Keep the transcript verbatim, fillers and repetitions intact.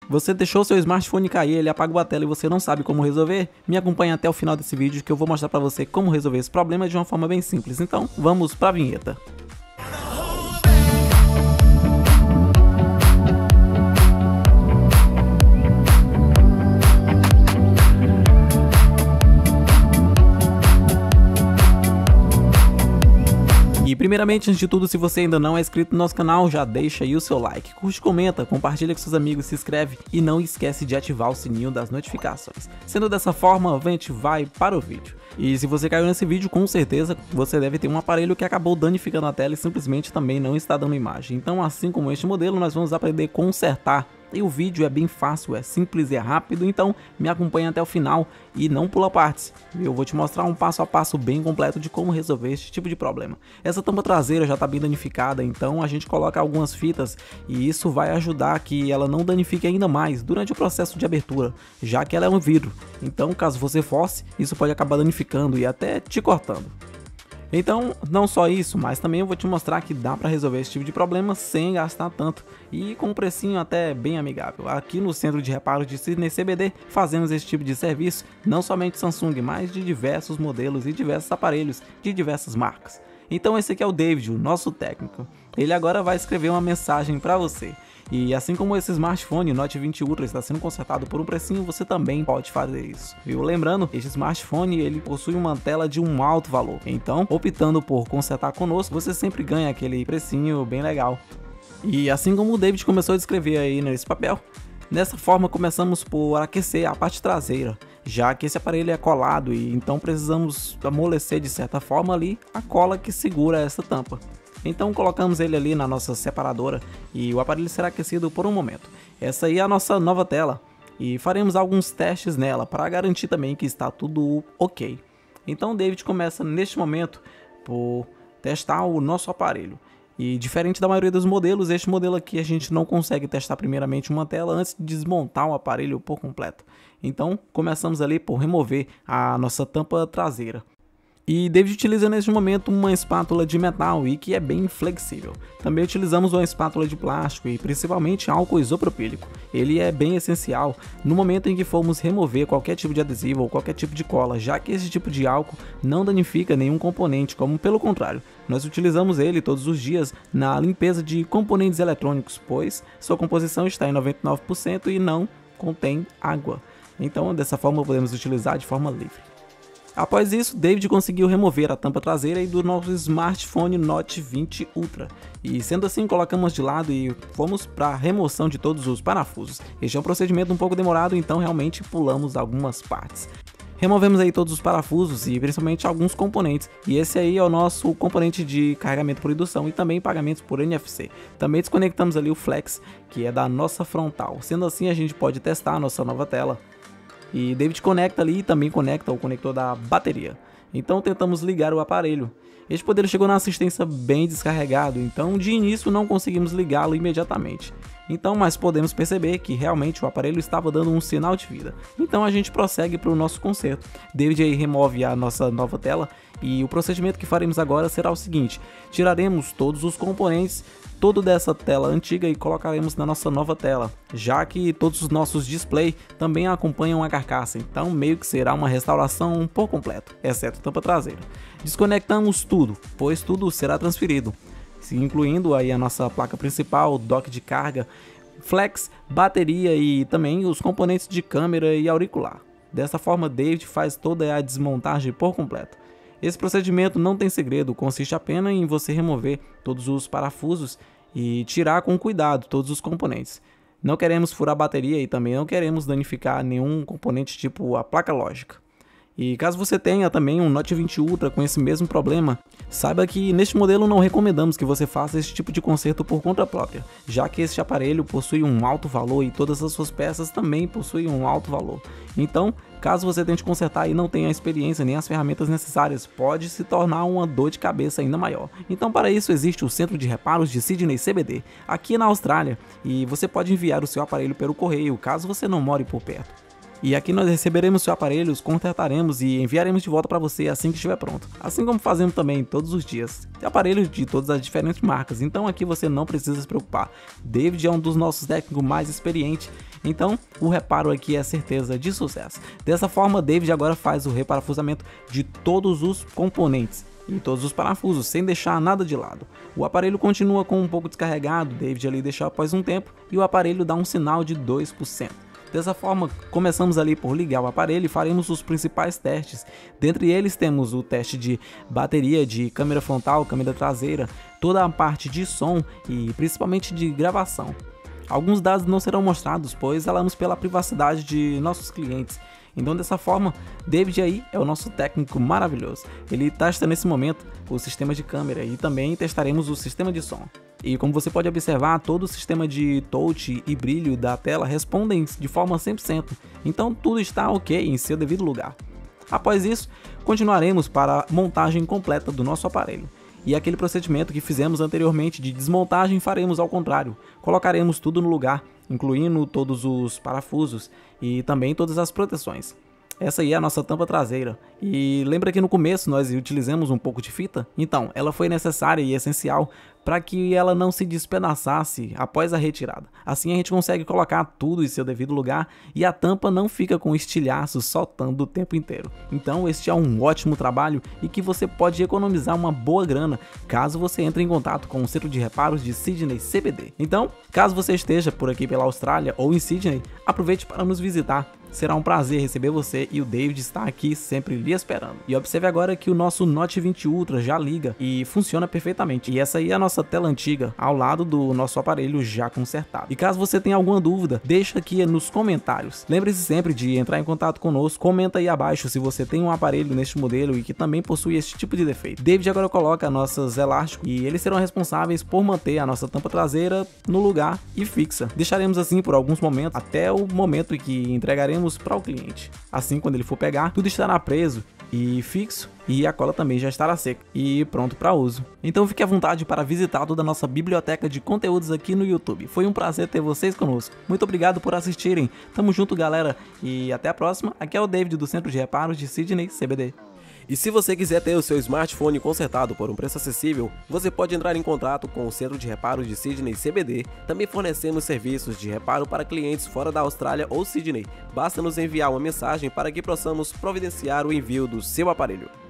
Você deixou seu smartphone cair, ele apagou a tela e você não sabe como resolver? Me acompanhe até o final desse vídeo que eu vou mostrar pra você como resolver esse problema de uma forma bem simples. Então, vamos pra vinheta. E primeiramente, antes de tudo, se você ainda não é inscrito no nosso canal, já deixa aí o seu like, curte, comenta, compartilha com seus amigos, se inscreve e não esquece de ativar o sininho das notificações. Sendo dessa forma, a gente vai para o vídeo. E se você caiu nesse vídeo, com certeza você deve ter um aparelho que acabou danificando a tela e simplesmente também não está dando imagem. Então, assim como este modelo, nós vamos aprender a consertar. E o vídeo é bem fácil, é simples e é rápido, então me acompanhe até o final e não pula partes. Eu vou te mostrar um passo a passo bem completo de como resolver este tipo de problema. Essa tampa traseira já está bem danificada, então a gente coloca algumas fitas e isso vai ajudar que ela não danifique ainda mais durante o processo de abertura, já que ela é um vidro. Então, caso você force, isso pode acabar danificando e até te cortando. Então, não só isso, mas também eu vou te mostrar que dá para resolver esse tipo de problema sem gastar tanto e com um precinho até bem amigável. Aqui no Centro de Reparos de Sydney C B D fazemos esse tipo de serviço, não somente Samsung, mas de diversos modelos e diversos aparelhos de diversas marcas. Então esse aqui é o David, o nosso técnico. Ele agora vai escrever uma mensagem para você. E assim como esse smartphone Note vinte Ultra está sendo consertado por um precinho, você também pode fazer isso, viu? Lembrando, este smartphone ele possui uma tela de um alto valor, então optando por consertar conosco, você sempre ganha aquele precinho bem legal. E assim como o David começou a descrever aí nesse papel, dessa forma começamos por aquecer a parte traseira, já que esse aparelho é colado e então precisamos amolecer de certa forma ali a cola que segura essa tampa. Então colocamos ele ali na nossa separadora e o aparelho será aquecido por um momento. Essa aí é a nossa nova tela e faremos alguns testes nela para garantir também que está tudo ok. Então o David começa neste momento por testar o nosso aparelho. E diferente da maioria dos modelos, este modelo aqui a gente não consegue testar primeiramente uma tela antes de desmontar o aparelho por completo. Então começamos ali por remover a nossa tampa traseira. E David utiliza neste momento uma espátula de metal e que é bem flexível. Também utilizamos uma espátula de plástico e principalmente álcool isopropílico. Ele é bem essencial no momento em que formos remover qualquer tipo de adesivo ou qualquer tipo de cola, já que esse tipo de álcool não danifica nenhum componente, como pelo contrário, nós utilizamos ele todos os dias na limpeza de componentes eletrônicos, pois sua composição está em noventa e nove por cento e não contém água. Então dessa forma podemos utilizar de forma livre. Após isso, David conseguiu remover a tampa traseira do nosso smartphone Note vinte Ultra. E sendo assim, colocamos de lado e fomos para a remoção de todos os parafusos. Este é um procedimento um pouco demorado, então realmente pulamos algumas partes. Removemos aí todos os parafusos e principalmente alguns componentes. E esse aí é o nosso componente de carregamento por indução e também pagamentos por N F C. Também desconectamos ali o flex, que é da nossa frontal. Sendo assim, a gente pode testar a nossa nova tela. E David conecta ali e também conecta o conector da bateria. Então tentamos ligar o aparelho. Este modelo chegou na assistência bem descarregado, então de início não conseguimos ligá-lo imediatamente. Então, mas podemos perceber que realmente o aparelho estava dando um sinal de vida. Então a gente prossegue para o nosso conserto. David aí remove a nossa nova tela e o procedimento que faremos agora será o seguinte: tiraremos todos os componentes todo dessa tela antiga e colocaremos na nossa nova tela, já que todos os nossos displays também acompanham a carcaça, então meio que será uma restauração por completo, exceto a tampa traseira. Desconectamos tudo, pois tudo será transferido, incluindo aí a nossa placa principal, dock de carga, flex, bateria e também os componentes de câmera e auricular. Dessa forma, David faz toda a desmontagem por completo. Esse procedimento não tem segredo, consiste apenas em você remover todos os parafusos e tirar com cuidado todos os componentes. Não queremos furar a bateria e também não queremos danificar nenhum componente tipo a placa lógica. E caso você tenha também um Note vinte Ultra com esse mesmo problema, saiba que neste modelo não recomendamos que você faça esse tipo de conserto por conta própria, já que este aparelho possui um alto valor e todas as suas peças também possuem um alto valor. Então, caso você tente consertar e não tenha a experiência nem as ferramentas necessárias, pode se tornar uma dor de cabeça ainda maior. Então, para isso existe o Centro de Reparos de Sydney C B D, aqui na Austrália, e você pode enviar o seu aparelho pelo correio, caso você não more por perto. E aqui nós receberemos seu aparelho, os consertaremos e enviaremos de volta para você assim que estiver pronto. Assim como fazemos também todos os dias. Tem aparelhos de todas as diferentes marcas, então aqui você não precisa se preocupar. David é um dos nossos técnicos mais experientes Então o reparo aqui é certeza de sucesso. Dessa forma, David agora faz o reparafusamento de todos os componentes e todos os parafusos, sem deixar nada de lado. O aparelho continua com um pouco descarregado, David ali deixou após um tempo e o aparelho dá um sinal de dois por cento. Dessa forma, começamos ali por ligar o aparelho e faremos os principais testes. Dentre eles temos o teste de bateria, de câmera frontal, câmera traseira, toda a parte de som e principalmente de gravação. Alguns dados não serão mostrados, pois zelamos pela privacidade de nossos clientes. Então, dessa forma, David aí é o nosso técnico maravilhoso. Ele testa nesse momento o sistema de câmera e também testaremos o sistema de som. E como você pode observar, todo o sistema de touch e brilho da tela respondem de forma cem por cento. Então tudo está ok em seu devido lugar. Após isso, continuaremos para a montagem completa do nosso aparelho. E aquele procedimento que fizemos anteriormente de desmontagem faremos ao contrário. Colocaremos tudo no lugar, incluindo todos os parafusos e também todas as proteções. Essa aí é a nossa tampa traseira. E lembra que no começo nós utilizamos um pouco de fita? Então, ela foi necessária e essencial para que ela não se despedaçasse após a retirada. Assim a gente consegue colocar tudo em seu devido lugar e a tampa não fica com estilhaços soltando o tempo inteiro. Então este é um ótimo trabalho e que você pode economizar uma boa grana caso você entre em contato com o Centro de Reparos de Sydney C B D. Então, caso você esteja por aqui pela Austrália ou em Sydney, aproveite para nos visitar. Será um prazer receber você e o David está aqui sempre lhe esperando. E observe agora que o nosso Note vinte Ultra já liga e funciona perfeitamente. E essa aí é a nossa tela antiga ao lado do nosso aparelho já consertado. E caso você tenha alguma dúvida, deixa aqui nos comentários. Lembre-se sempre de entrar em contato conosco, comenta aí abaixo se você tem um aparelho neste modelo e que também possui esse tipo de defeito. David agora coloca nossos elásticos e eles serão responsáveis por manter a nossa tampa traseira no lugar e fixa. Deixaremos assim por alguns momentos até o momento em que entregaremos para o cliente. Assim, quando ele for pegar, tudo estará preso e fixo e a cola também já estará seca e pronto para uso. Então fique à vontade para visitar toda a nossa biblioteca de conteúdos aqui no YouTube. Foi um prazer ter vocês conosco. Muito obrigado por assistirem. Tamo junto, galera, e até a próxima. Aqui é o David do Centro de Reparos de Sydney C B D. E se você quiser ter o seu smartphone consertado por um preço acessível, você pode entrar em contato com o Centro de Reparos de Sydney C B D. Também fornecemos serviços de reparo para clientes fora da Austrália ou Sydney. Basta nos enviar uma mensagem para que possamos providenciar o envio do seu aparelho.